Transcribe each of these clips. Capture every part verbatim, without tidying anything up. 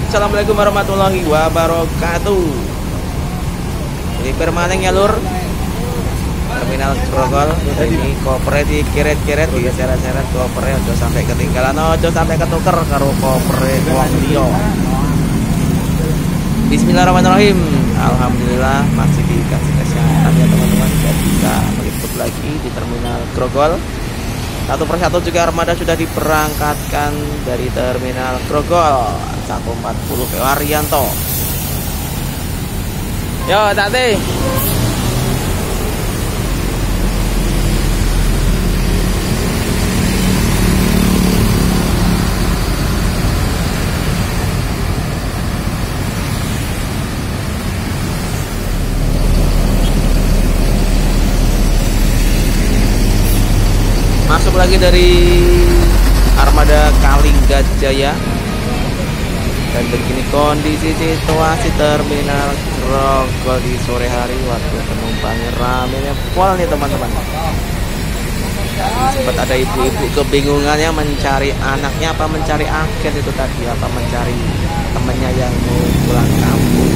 Assalamualaikum warahmatullahi wabarakatuh. Ini permanen ya lur. Terminal Grogol ini koper di keret-keret di seret-seret koper aja sampai ketinggalan, aja sampai ketuker karo koper wong liya. Bismillahirrahmanirrahim. Alhamdulillah masih dikasih kesehatan ya teman-teman, sudah bisa meliput lagi di Terminal Grogol. Satu persatu juga armada sudah diberangkatkan dari Terminal Grogol. seratus empat puluh P O Arianto. Yo tadi. Masuk lagi dari armada Kalinggajaya. Dan begini kondisi situasi Terminal Grogol di sore hari. Waktu penumpangnya ramenya full nih teman-teman. Sempat ada ibu-ibu kebingungannya mencari anaknya apa mencari agen itu tadi, apa mencari temennya yang mau pulang kampung.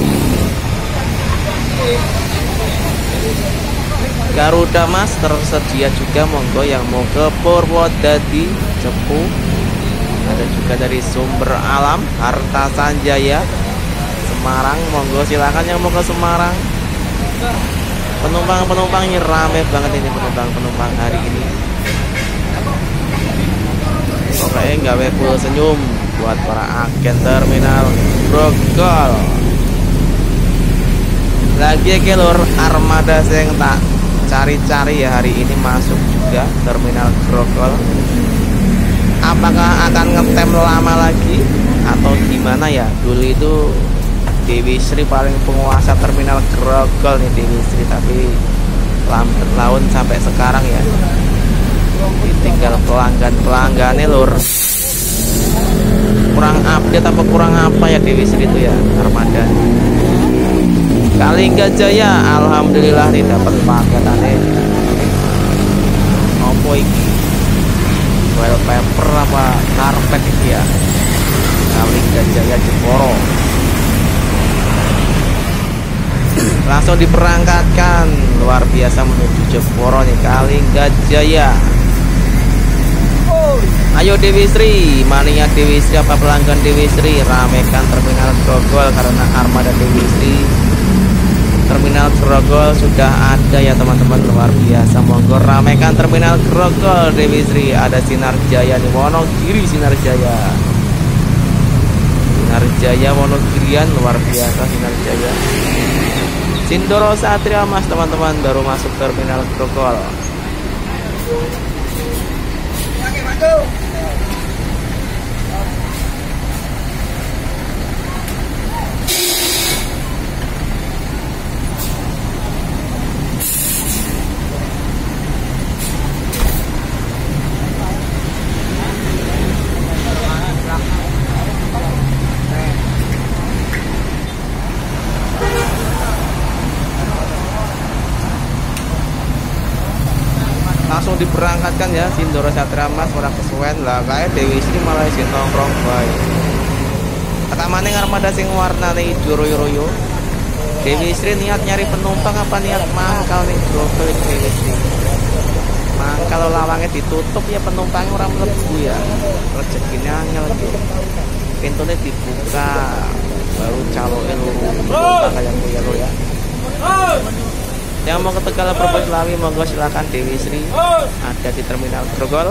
Garuda Mas tersedia juga, monggo yang mau ke Purwodadi, Cepu. Ada juga dari Sumber Alam, Harta Sanjaya, Semarang, monggo silakan yang mau ke Semarang. Penumpang-penumpang ini rame banget ini penumpang-penumpang hari ini. Pokoknya gawe full senyum buat para agen Terminal Grogol. Lagi ke lur armada yang tak cari-cari ya hari ini masuk juga Terminal Grogol. Apakah akan ngetem lama lagi atau gimana ya? Dulu itu Dewi Sri paling penguasa Terminal Grogol nih Dewi Sri, tapi lambat laun sampai sekarang ya ditinggal pelanggan-pelanggannya lur. Kurang update apa kurang apa ya Dewi Sri itu ya armada. Kalinggajaya alhamdulillah nih dapat paketannya. Opo iki? Wallpaper apa karpet itu ya. Kalinggajaya Jeporo. Langsung diberangkatkan luar biasa menuju Jeporo nih Kalinggajaya. Ayo Dewi Sri, mania Dewi Sri apa pelanggan Dewi Sri, ramekan Terminal Grogol karena armada Dewi Sri. Terminal Grogol sudah ada ya teman-teman, luar biasa, monggo ramekan Terminal Grogol Dewi Sri. Ada Sinar Jaya nih, Wonogiri Sinar Jaya. Sinar Jaya Wonogirian luar biasa Sinar Jaya. Sindoro Satria Mas teman-teman baru masuk Terminal Grogol. Langsung diberangkatkan ya Sindoro Satria Mas, orang kesuwen lah kayak Dewi Sri malah isi nongkrong baik. Kata maning armada sing warna nih royo-royo. Dewi Sri niat nyari penumpang apa niat mangkal nih Grogol Dewi Sri. Mangkal lawangnya ditutup ya penumpangnya orang mlebu ya. Rezekinya angel gitu. Pintunya dibuka baru caloke loro penumpang kayak gue ya lo ya. Yang mau ke Tegal Perbaslawi monggo silakan Dewi Sri ada di Terminal Grogol.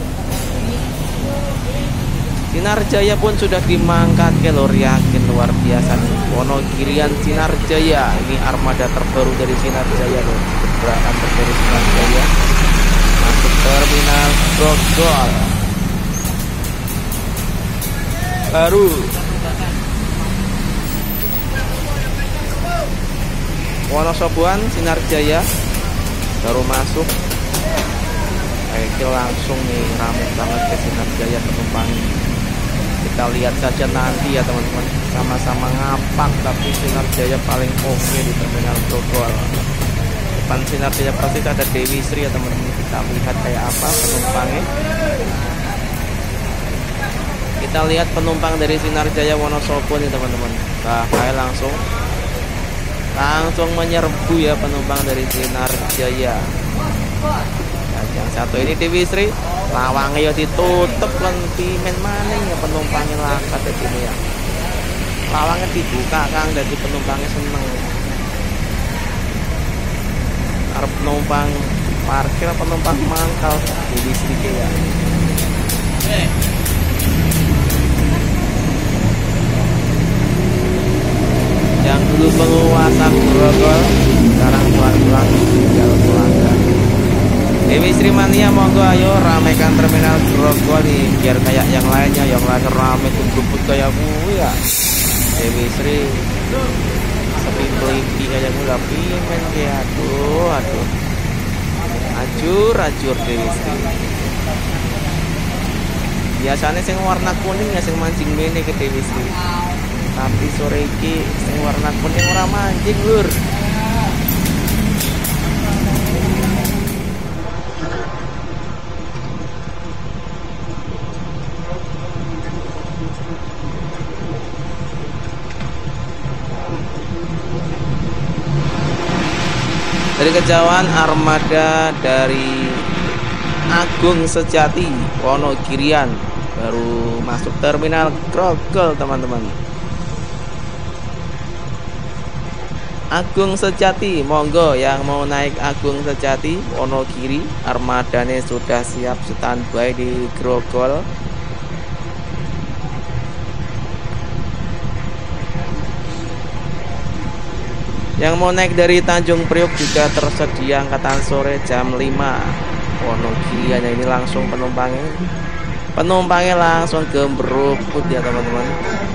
Sinar Jaya pun sudah dimangkat ke lor, yakin luar biasa nih. Wonogirian Sinar Jaya, ini armada terbaru dari Sinar Jaya loh. Gerakan terbaru Sinar Jaya masuk Terminal Grogol. Baru Wonosobuan Sinar Jaya baru masuk. Kayak langsung nih rame banget ke Sinar Jaya penumpang. Kita lihat saja nanti ya teman-teman, sama-sama ngapak tapi Sinar Jaya paling oke di Terminal Grogol. Depan Sinar Jaya pasti ada Dewi Sri ya teman-teman. Kita lihat kayak apa penumpangnya. Kita lihat penumpang dari Sinar Jaya Wonosobo nih teman-teman. Nah, kayak langsung langsung menyerbu ya penumpang dari Sinar Jaya. Nah, yang satu ini Dewi Sri, lawangnya ya ditutup lan pimen maning ya penumpangnya lakat di sini ya. Lawangnya dibuka Kang, jadi penumpangnya seneng. Arep penumpang parkir penumpang mangkal Dewi Sri ya. Eh. Yang dulu penguasa Grogol sekarang pelan-pelan tinggal pelanggan. Dewi Sri Mania, monggo ayo ramaikan terminal Grogol nih biar kayak yang lainnya, yang lain rame kumpul kayak gue ya. Dewi Sri sepi pelimpi kayak gue tapi men kayak aduh aduh acur acur Dewi Sri. Biasanya sing warna kuning ya sing mancing mene ke Dewi Sri. Tapi sore iki sing warna kuning ora mancing lur. Dari Kejauhan armada dari Agung Sejati Wonogirian baru masuk terminal Grogol teman-teman. Agung Sejati, monggo yang mau naik Agung Sejati Wonogiri, armadanya sudah siap standby di Grogol. Yang mau naik dari Tanjung Priok juga tersedia angkatan sore jam lima. Wonogiri hanya ini langsung penumpangnya penumpangnya langsung gembrukut ya teman-teman.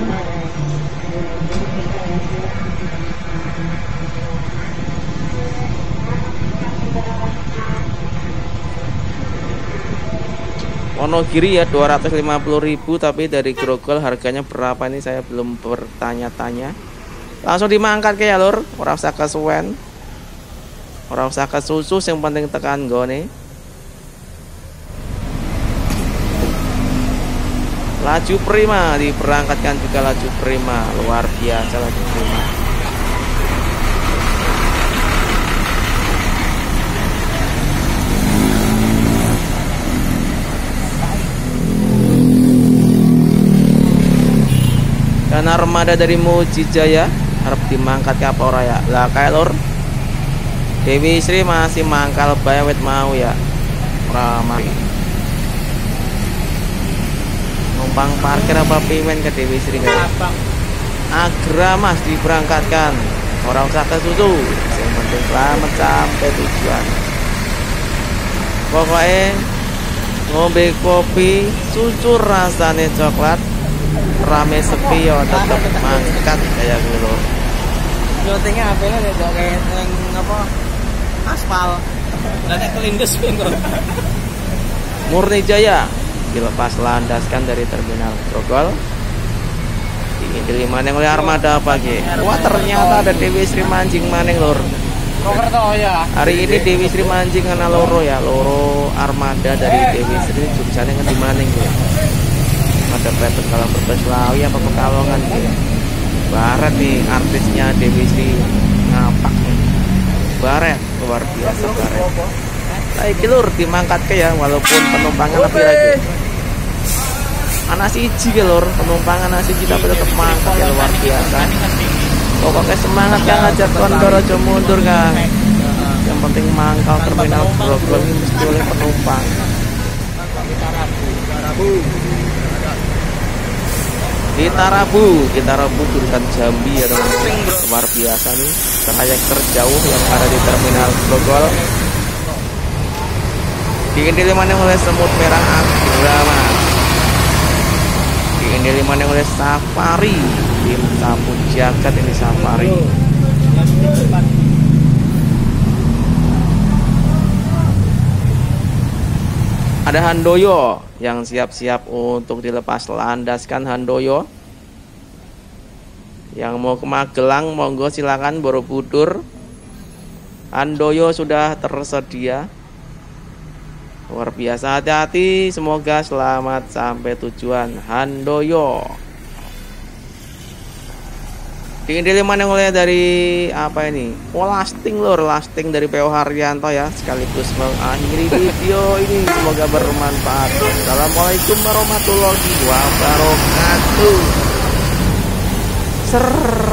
Wonogiri ya dua ratus lima puluh ribu, tapi dari Grogol harganya berapa ini saya belum bertanya-tanya. Langsung dimangkat ke ya lur, ora usah kesuwen, ora usah kesusu, yang penting tekan gone. Laju prima diberangkatkan juga, laju prima luar biasa, laju prima. Dan armada dari Muji Jaya harap dimangkat ke apa ora ya. Lah kayak lur Dewi Sri masih mangkal bae wet mau ya. Ora mari. Numpang parkir apa pimen ke Dewi Sri kan? Agra Mas diberangkatkan. Orang usah kesusu, yang penting selamat sampai tujuan. Pokoknya ngombe kopi susu rasanya coklat, rame sepi ya tetap mangkat kayak gitu. Jotingnya apa ya kayak yang apa aspal dan kelindes pinggul. Murni Jaya dilepas landaskan dari terminal Grogol. Ingin dilimaning oleh armada pagi. Wah ternyata ada Dewi Sri mancing maning lur. Hari ini Dewi Sri mancing karena loro ya, loro armada dari Dewi Sri jurusannya ngendi maning ya. Ada Kretek kalau Berbeselawi apa Pekalongan ya. Barat nih artisnya Dewi Sri ngapak nih. Baret luar biasa baret. Baik lur dimangkat ke ya walaupun penumpangnya lebih lagi. Anak siji ke lur penumpang anak siji tapi tetap mangkat ya luar biasa. Pokoknya semangat Kang, ngajak kondor aja mundur Kang. Yang penting mangkal terminal Grogol ini mesti oleh penumpang. Di Tarabu, di Tarabu jurusan Jambi ya teman-teman. Luar biasa nih trayek terjauh yang ada di terminal Grogol. Diindili mana oleh semut merah Agrama, diindili mana oleh Safari, tim sapu jagat ini Safari. Ada Handoyo yang siap-siap untuk dilepas landaskan. Handoyo yang mau ke Magelang monggo silakan Borobudur. Handoyo sudah tersedia. Luar biasa, hati-hati, semoga selamat sampai tujuan. Handoyo. Dingin dili mana mulai dari apa ini? Oh, lasting lor, lasting dari P O Haryanto ya, sekaligus mengakhiri video ini. Semoga bermanfaat. Assalamualaikum warahmatullahi wabarakatuh. Ser